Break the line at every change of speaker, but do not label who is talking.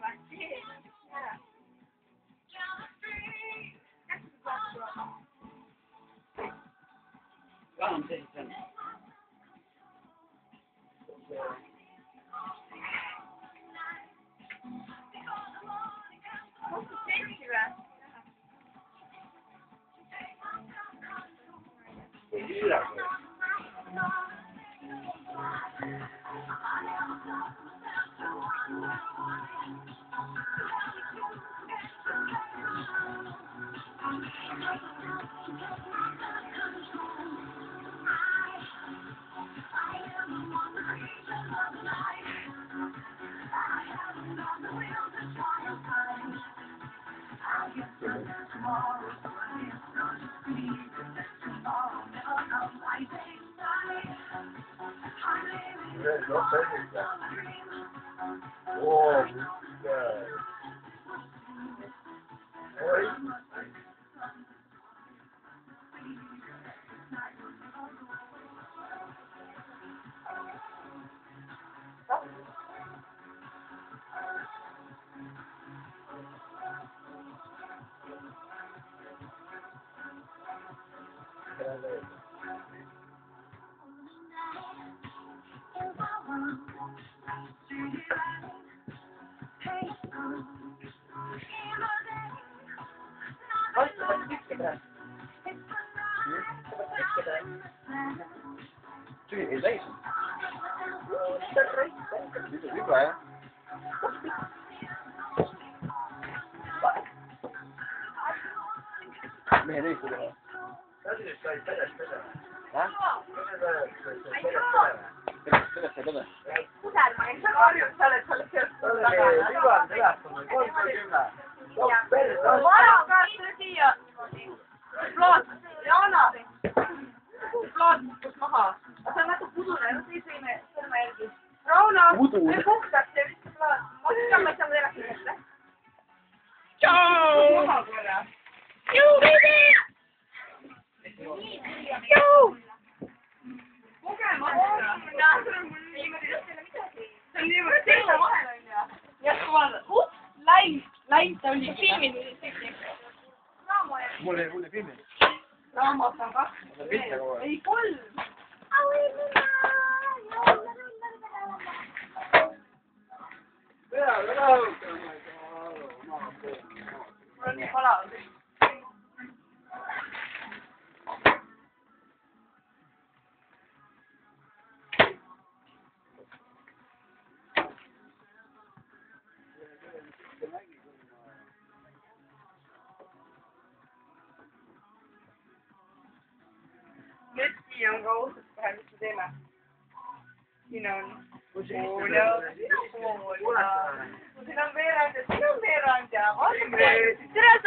Vähem sellist on. Ei täis. Mis on viga, jah? Mehe teist teha. Sellest sai pede. Sellest sai pede.
Pusel, ma ei saa karjus, sa oled sealt tagasi.
Viga on telefon, 310.
Vara kaartu siia. Plaat, Jana. Plaat kus maha. See on natuke pudune, ei sõime sõrme järgi. Rauno, me puhtaks ja vist plaat. Ma ei saa telefoni ette. Tšau! Maha korra. Jõu, veidi! Jõu! Kogemata. See on niivõrd teine vahel on ja. Jah, ma olen. Läinud ta oli filmid.
Mul ei filmi.
Raamat on 2. Ei, 3. Mul on nii palav. Nüüd siia on ka ausalt kohe, mis me teeme. Siin on pool ja pool ja siin on veerand ja siin on veerand ja vaata. Tere!